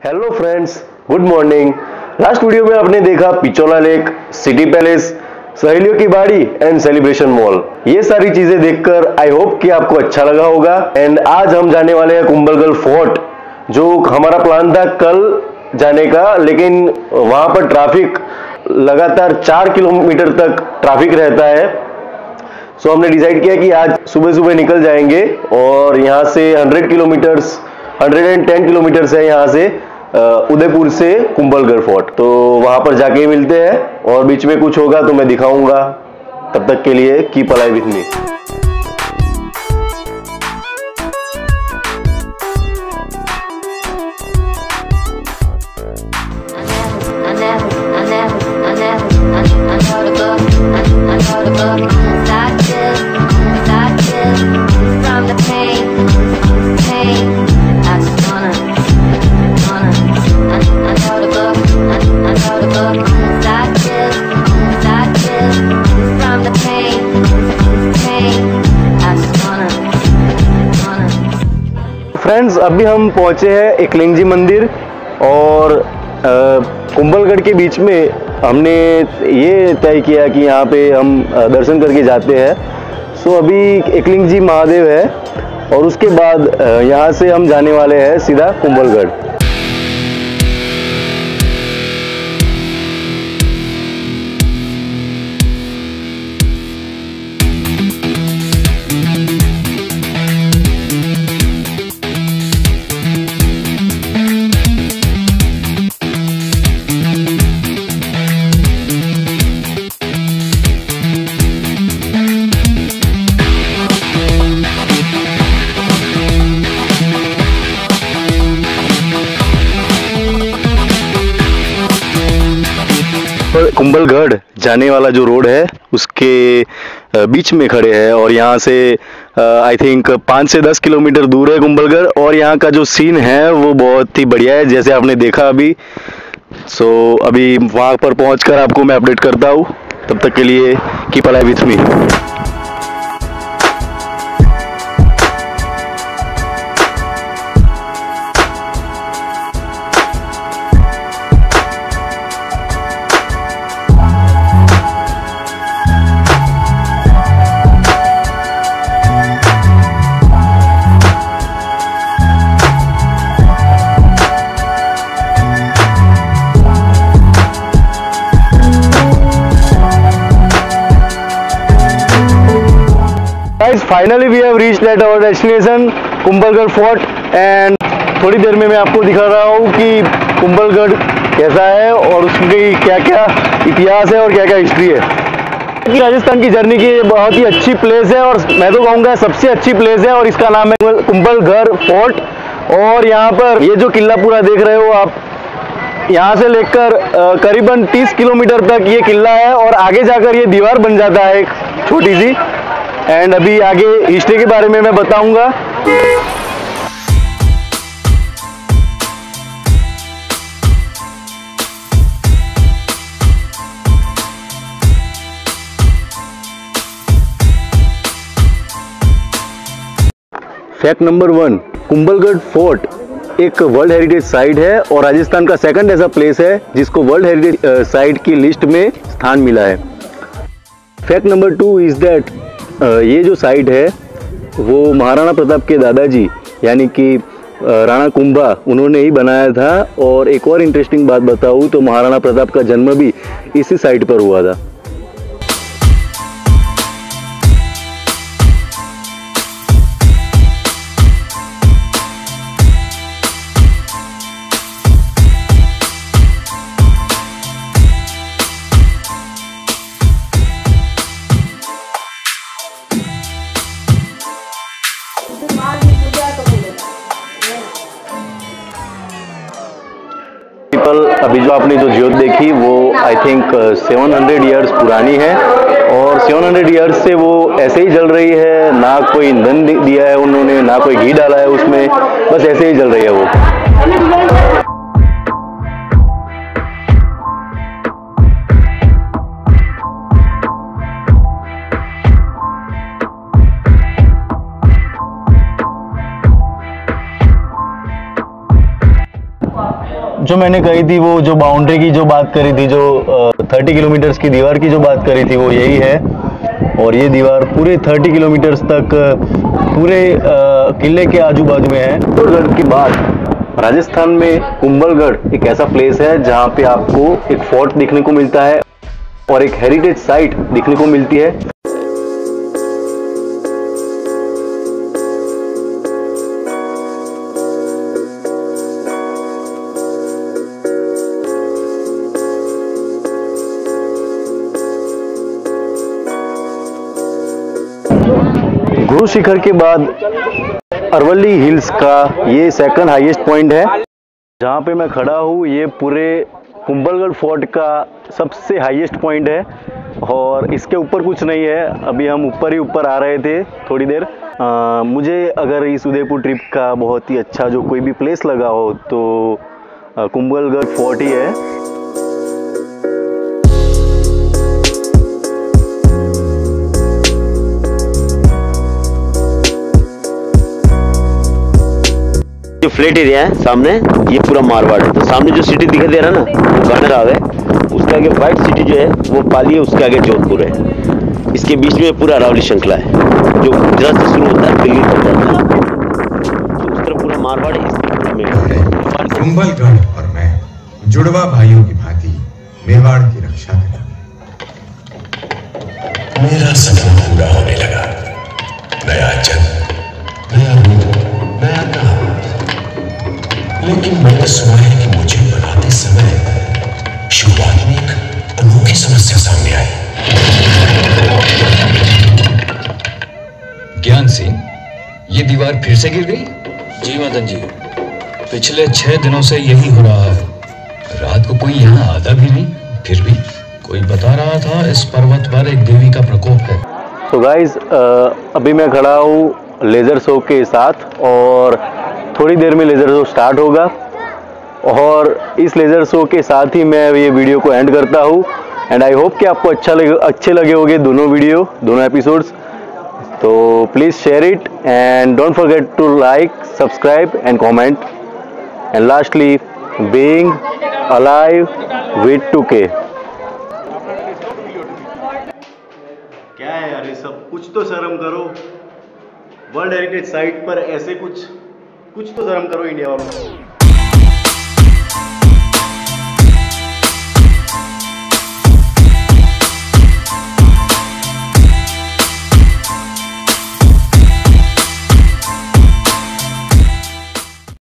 Hello friends, good morning. Last video में आपने देखा पिचोला लेक, सिटी पैलेस, सहेलियों की बाड़ी एंड सेलिब्रेशन मॉल। ये सारी चीजें देखकर आई होप कि आपको अच्छा लगा होगा। एंड आज हम जाने वाले हैं कुंभलगढ़ फोर्ट, जो हमारा प्लान था कल जाने का, लेकिन वहां पर ट्रैफिक लगातार 4 किलोमीटर तक ट्रैफिक रहता है। सो हमने डिसाइड किया कि आज सुबह सुबह निकल जाएंगे और यहाँ से 110 किलोमीटर है यहाँ से उदयपुर से कुंभलगढ़ फोर्ट। तो वहां पर जाके मिलते हैं और बीच में कुछ होगा तो मैं दिखाऊंगा। तब तक के लिए keep alive with me. Friends, अभी हम पहुंचे हैं एकलिंग जी मंदिर और कुंभलगढ़ के बीच में हमने ये तय किया कि यहाँ पे हम दर्शन करके जाते हैं। सो अभी एकलिंग जी महादेव है और उसके बाद यहाँ से हम जाने वाले हैं सीधा कुंभलगढ़। कुंभलगढ़ जाने वाला जो रोड है उसके बीच में खड़े हैं और यहाँ से आई थिंक 5 से 10 किलोमीटर दूर है कुंभलगढ़। और यहाँ का जो सीन है वो बहुत ही बढ़िया है, जैसे आपने देखा अभी। सो अभी वहाँ पर पहुँचकर आपको मैं अपडेट करता हूँ। तब तक के लिए keep alive with me. Finally we have reached at our destination Kumbhalgarh fort. And थोड़ी देर में मैं आपको दिखा रहा हूँ कि कुंभलगढ़ कैसा है और उसकी क्या क्या इतिहास है और क्या क्या हिस्ट्री है। राजस्थान की जर्नी की बहुत ही अच्छी प्लेस है और मैं तो कहूँगा सबसे अच्छी प्लेस है और इसका नाम है कुंभलगढ़ फोर्ट। और यहाँ पर ये जो किला पूरा देख रहे हो आप, यहाँ से लेकर करीबन 30 किलोमीटर तक ये किला है और आगे जाकर ये दीवार बन जाता है एक छोटी सी। एंड अभी आगे हिस्ट्री के बारे में मैं बताऊंगा। फैक्ट नंबर 1, कुंभलगढ़ फोर्ट एक वर्ल्ड हेरिटेज साइट है और राजस्थान का सेकंड ऐसा प्लेस है जिसको वर्ल्ड हेरिटेज साइट की लिस्ट में स्थान मिला है। फैक्ट नंबर 2 इज दैट ये जो साइट है वो महाराणा प्रताप के दादाजी यानी कि राणा कुंभा उन्होंने ही बनाया था। और एक और इंटरेस्टिंग बात बताऊँ तो महाराणा प्रताप का जन्म भी इसी साइट पर हुआ था। अभी जो आपने जो ज्योत देखी वो आई थिंक 700 ईयर्स पुरानी है और 700 ईयर्स से वो ऐसे ही जल रही है। ना कोई ईंधन दिया है उन्होंने, ना कोई घी डाला है उसमें, बस ऐसे ही जल रही है वो। जो मैंने कही थी, वो जो बाउंड्री की जो बात करी थी, जो 30 किलोमीटर्स की दीवार की जो बात करी थी, वो यही है। और ये दीवार पूरे 30 किलोमीटर्स तक पूरे किले के आजू बाजू में है। कुंभलगढ़ के बाद राजस्थान में कुंभलगढ़ एक ऐसा प्लेस है जहाँ पे आपको एक फोर्ट देखने को मिलता है और एक हेरिटेज साइट देखने को मिलती है। गुरु शिखर के बाद अरवली हिल्स का ये सेकंड हाईएस्ट पॉइंट है। जहाँ पे मैं खड़ा हूँ, ये पूरे कुंभलगढ़ फोर्ट का सबसे हाईएस्ट पॉइंट है और इसके ऊपर कुछ नहीं है। अभी हम ऊपर ही ऊपर आ रहे थे थोड़ी देर। मुझे अगर इस उदयपुर ट्रिप का बहुत ही अच्छा जो कोई भी प्लेस लगा हो तो कुंभलगढ़ फोर्ट ही है। जो फ्लैट एरिया है सामने, ये पूरा मारवाड़ है। तो सामने जो सिटी दिखाई दे रहा है ना, वो गानराव है। उसके आगे व्हाइट सिटी जो है वो पाली है, उसके आगे जोधपुर है। इसके बीच में पूरा अरावली श्रृंखला है जो गुजरात से शुरू होता है, दिल्ली तक जाता है। तो उस तरफ पूरा मारवाड़ है। कुंभलगढ़ और मैं जुड़वा भाइयों की भांति मेवाड़ की रक्षा करेंगे। मेरा सपना पूरा होने लगा। नया जन्म, नया रूप, नया काम। लेकिन मैंने सुना है कि मुझे बनाते समय शुरुआत में एक अनोखी समस्या सामने आई। ज्ञान सिंह, ये दीवार फिर से गिर गई? जी मदन जी, पिछले 6 दिनों से यही हो रहा है। रात को कोई यहाँ आता भी नहीं, फिर भी कोई बता रहा था इस पर्वत पर एक देवी का प्रकोप है। तो गाइज, अभी मैं खड़ा हूँ लेज़र शो के साथ और थोड़ी देर में लेज़र शो स्टार्ट होगा और इस लेज़र शो के साथ ही मैं ये वीडियो को एंड करता हूँ। एंड आई होप कि आपको अच्छे लगे होंगे दोनों वीडियो, दोनों एपिसोड्स। तो please share it and don't forget to like, subscribe and comment. And lastly, being alive with 2K। क्या है यार ये सब? कुछ तो शर्म करो। वर्ल्ड हेरिटेज साइट पर ऐसे कुछ तो शर्म करो इंडिया वालों।